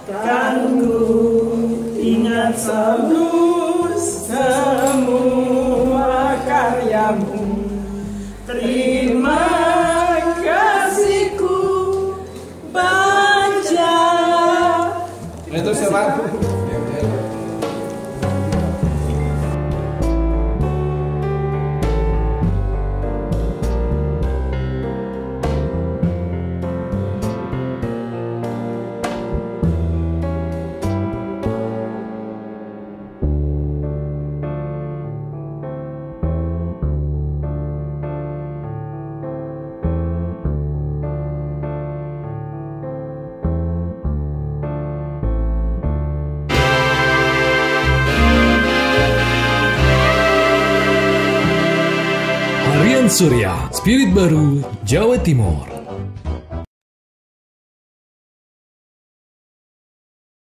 Kan ku ingat selalu semua karyamu. Terima kasihku baca. Itu siapa? Harian Surya, Spirit Baru, Jawa Timur.